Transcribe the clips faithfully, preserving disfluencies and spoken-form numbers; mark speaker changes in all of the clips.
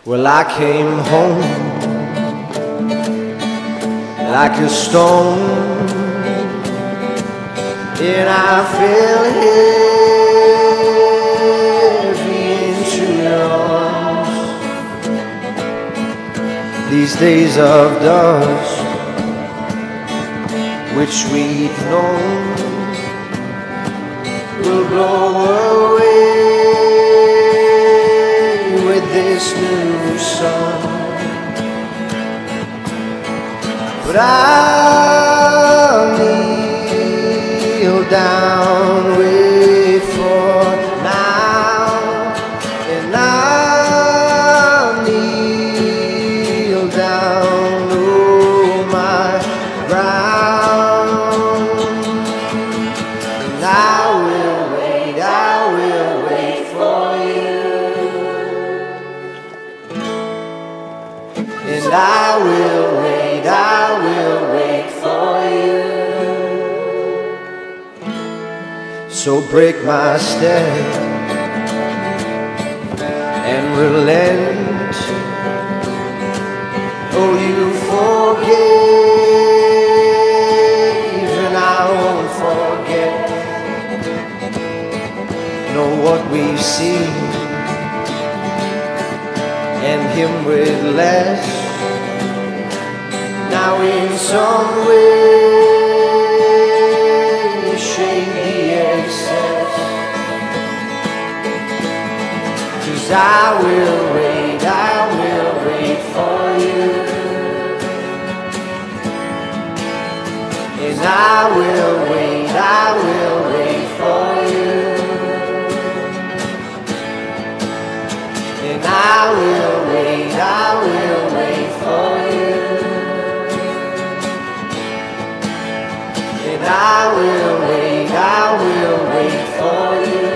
Speaker 1: Well, I came home like a stone, and I fell heavy into your arms. These days of dust, which we've known, will blow away with this new sun. But I'll kneel down, wait for now, and I'll kneel down, oh my ground, and I will wait, I will wait for you, and I will wait, I will wait for you. So break my step and relent. Oh, you forgave, and I won't forget. Know what we've seen, and him with less. Now in some way shake the excess, 'cause I will wait, I will wait for you, and I will wait, I will wait for you, and I will wait, I will wait for you, and I will wait, I will wait for you.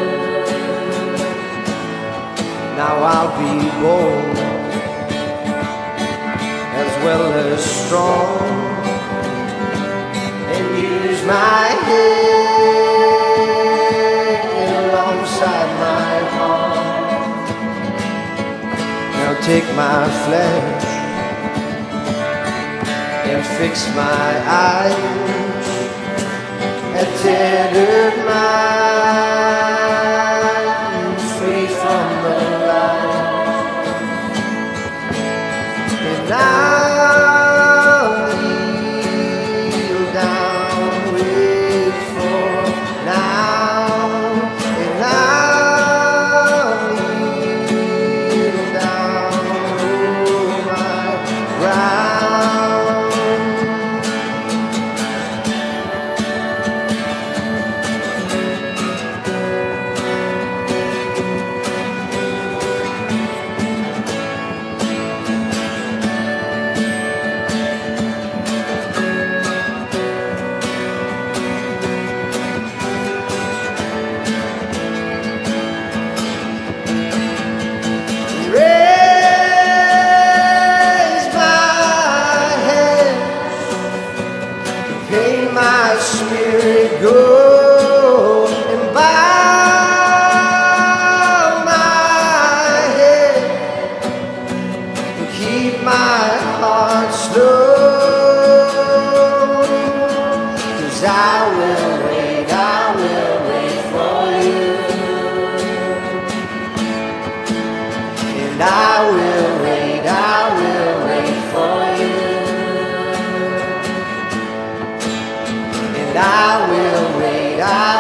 Speaker 1: Now I'll be bold as well as strong, and use my head alongside my heart. Now take my flesh and fix my eyes at tethered mind, free from the light, and I'll kneel down, wait for now, and I'll kneel down, oh my ground. Raise my hands, pay my spirit go, and bow my head, and keep my heart slow, 'cause I will wait, I will wait for you, and I will wait, I will wait for you, and I will wait, I